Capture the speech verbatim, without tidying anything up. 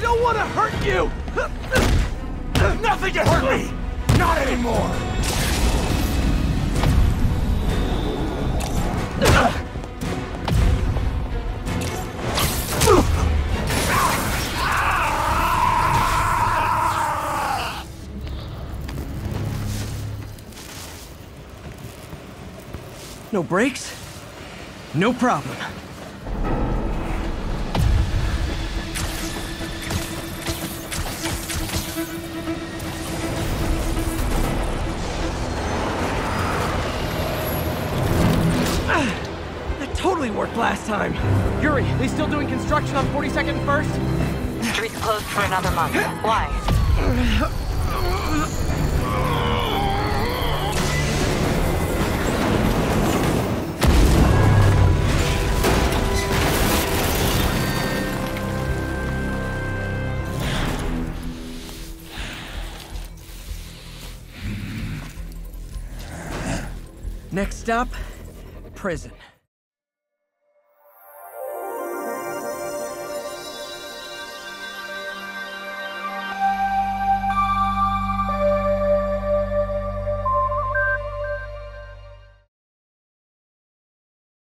don't want to hurt you! Nothing can hurt me! Not anymore! No brakes? No problem. That totally worked last time. Yuri, they still doing construction on forty-second and First? Street's closed for another month. Why? Next stop, prison.